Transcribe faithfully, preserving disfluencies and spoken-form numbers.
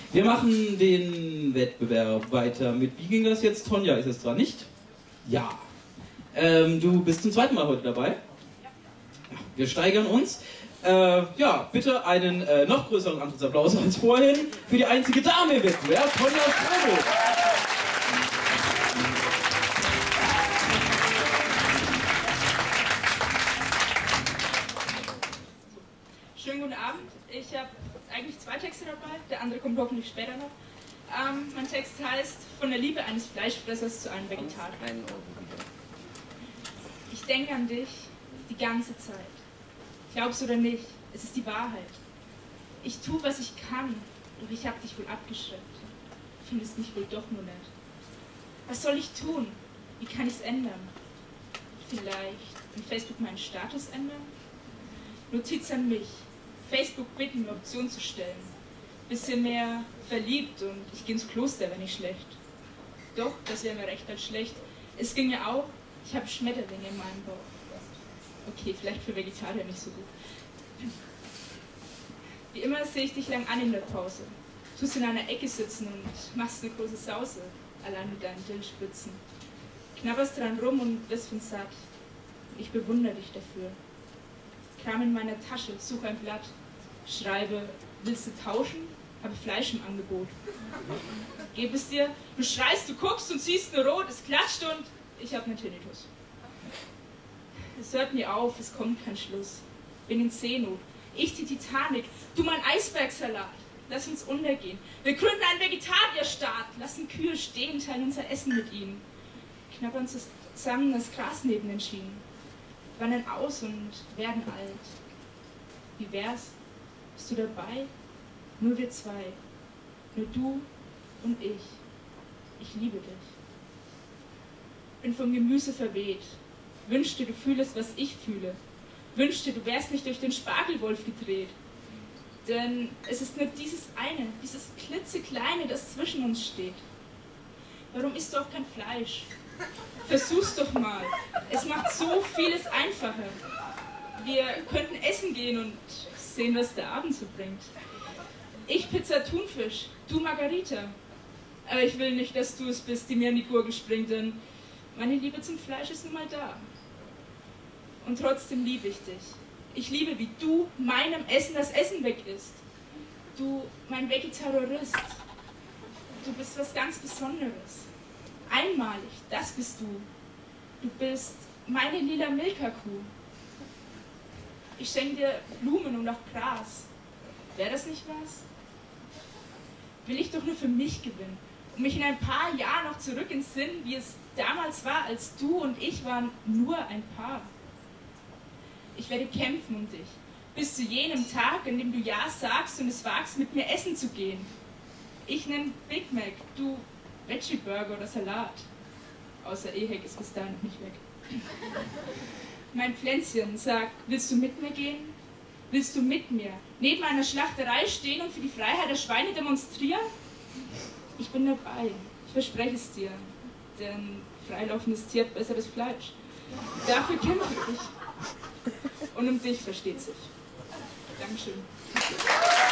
Wir machen den Wettbewerb weiter mit, wie ging das jetzt? Tonja ist es dran, nicht? Ja. Ähm, du bist zum zweiten Mal heute dabei? Ja. Wir steigern uns. Äh, ja, bitte einen äh, noch größeren Antrittsapplaus als vorhin für die einzige Dame im Wettbewerb, Tonja Strobel. Schönen guten Abend. Ich habe eigentlich zwei Texte dabei, der andere kommt hoffentlich später noch. Ähm, mein Text heißt Von der Liebe eines Fleischfressers zu einem Vegetarier. Ich denke an dich die ganze Zeit. Glaubst oder nicht, es ist die Wahrheit. Ich tue, was ich kann, doch ich habe dich wohl abgeschreckt. Findest mich wohl doch nur nett. Was soll ich tun? Wie kann ich es ändern? Vielleicht in Facebook meinen Status ändern? Notiz an mich. Facebook bitten, eine Option zu stellen. Bisschen mehr verliebt und ich gehe ins Kloster, wenn ich schlecht. Doch, das wäre mir recht als schlecht. Es ging mir auch, ich habe Schmetterlinge in meinem Bauch. Okay, vielleicht für Vegetarier nicht so gut. Wie immer sehe ich dich lang an in der Pause. Tust in einer Ecke sitzen und machst eine große Sause, allein mit deinen Dillspitzen. Knabberst dran rum und wirst von satt. Ich bewundere dich dafür. Kram in meiner Tasche, suche ein Blatt, schreibe, willst du tauschen? Habe Fleisch im Angebot. Gebe es dir, du schreist, du guckst und siehst nur rot, es klatscht und ich habe einen Tinnitus. Es hört nie auf, es kommt kein Schluss. Bin in Seenot, ich die Titanic, du mein Eisbergsalat. Lass uns untergehen. Wir gründen einen Vegetarierstaat, lassen Kühe stehen, teilen unser Essen mit ihnen. Knabbern zusammen das Gras neben den Schienen. Wandern aus und werden alt. Wie wär's? Bist du dabei? Nur wir zwei. Nur du und ich. Ich liebe dich. Bin vom Gemüse verweht. Wünschte, du fühlest, was ich fühle. Wünschte, du wärst nicht durch den Spargelwolf gedreht. Denn es ist nur dieses eine, dieses klitzekleine, das zwischen uns steht. Warum isst du auch kein Fleisch? Versuch's doch mal. Es macht so vieles einfacher. Wir könnten essen gehen und sehen, was der Abend so bringt. Ich Pizza Thunfisch, du Margarita. Aber ich will nicht, dass du es bist, die mir in die Gurgel springt, denn meine Liebe zum Fleisch ist nun mal da. Und trotzdem liebe ich dich. Ich liebe, wie du meinem Essen das Essen weg isst. Du, mein Vegetarierist. Du bist was ganz Besonderes. Einmalig, das bist du. Du bist meine lila Milka-Kuh. Ich schenke dir Blumen und auch Gras. Wäre das nicht was? Will ich doch nur für mich gewinnen. Und mich in ein paar Jahren noch zurück ins Sinn, wie es damals war, als du und ich waren nur ein Paar. Ich werde kämpfen um dich. Bis zu jenem Tag, an dem du Ja sagst und es wagst, mit mir essen zu gehen. Ich nenne Big Mac, du Veggie-Burger oder Salat. Außer Ehek ist bis dahin noch nicht weg. Mein Pflänzchen sagt, willst du mit mir gehen? Willst du mit mir neben einer Schlachterei stehen und für die Freiheit der Schweine demonstrieren? Ich bin dabei, ich verspreche es dir. Denn freilaufendes Tier hat besseres Fleisch. Dafür kämpfe ich. Und um dich versteht sich. Dankeschön.